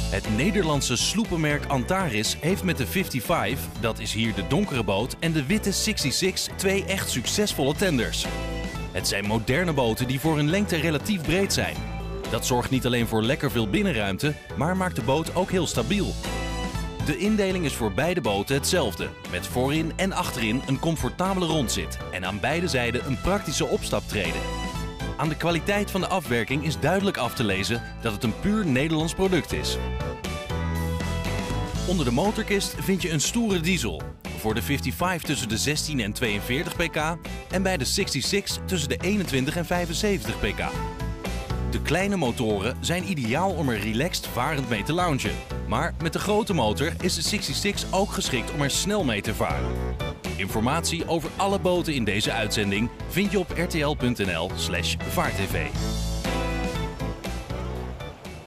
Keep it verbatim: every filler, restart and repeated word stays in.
Het Nederlandse sloepenmerk Antaris heeft met de vijfenvijftig, dat is hier de donkere boot, en de witte zesenzestig twee echt succesvolle tenders. Het zijn moderne boten die voor hun lengte relatief breed zijn. Dat zorgt niet alleen voor lekker veel binnenruimte, maar maakt de boot ook heel stabiel. De indeling is voor beide boten hetzelfde, met voorin en achterin een comfortabele rondzit en aan beide zijden een praktische opstaptrede. Aan de kwaliteit van de afwerking is duidelijk af te lezen dat het een puur Nederlands product is. Onder de motorkist vind je een stoere diesel. Voor de vijfenvijftig tussen de zestien en tweeënveertig pk en bij de zesenzestig tussen de eenentwintig en vijfenzeventig pk. De kleine motoren zijn ideaal om er relaxed varend mee te loungen. Maar met de grote motor is de zesenzestig ook geschikt om er snel mee te varen. Informatie over alle boten in deze uitzending vind je op r t l punt n l slash vaartv.